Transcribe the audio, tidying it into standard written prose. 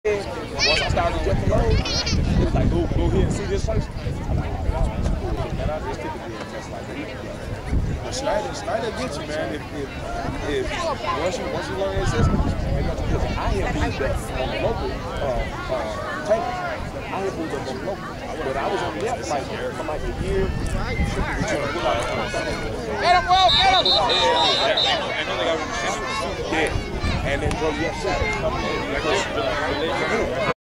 Once I started jumping low, it was like, go here and see this place. I'm like, oh, y'all, that's cool. Man, I just typically just like that. But Schneider gets you, man. If once you learn his system, because I have moved up on the local tank. I have moved up on the local. But I was on the left like from like a year. Get him, Will, get him! Yeah. And then bro, you have shots coming in.